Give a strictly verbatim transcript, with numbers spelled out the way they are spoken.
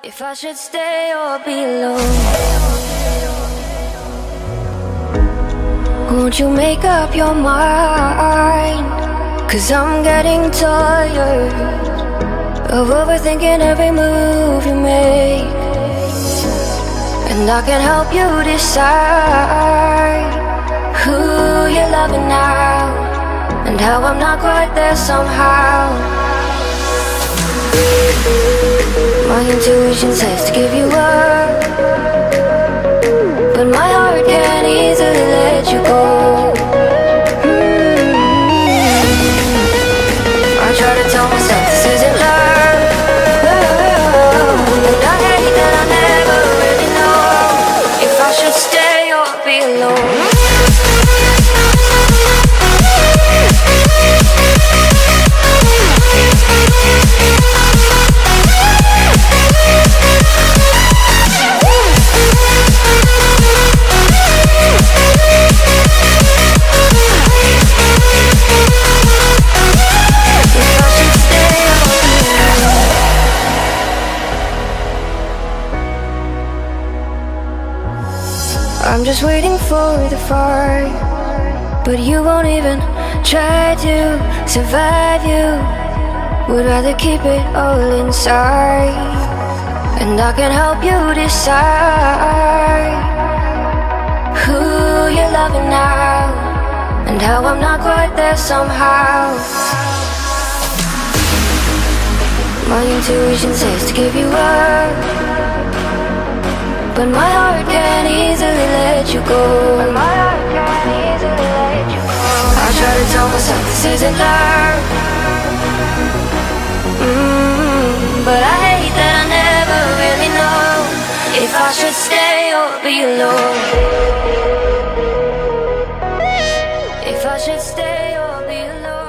If I should stay or be alone, won't you make up your mind? Cause I'm getting tired of overthinking every move you make, and I can help you decide who you're loving now, and how I'm not quite there somehow. My intuition says to give you up, but my heart can't easily let you go. mm-hmm. I try to tell myself this isn't love, and I hate that I never really know if I should stay or be alone. I'm just waiting for the fire, but you won't even try to survive. You would rather keep it all inside, and I can help you decide who you're loving now, and how I'm not quite there somehow. My intuition says to give you up, but my heart can't easily let you go. But my heart can't easily let you go. I try to tell myself this isn't love, mm-hmm. but I hate that I never really know if I should stay or be alone. If I should stay or be alone.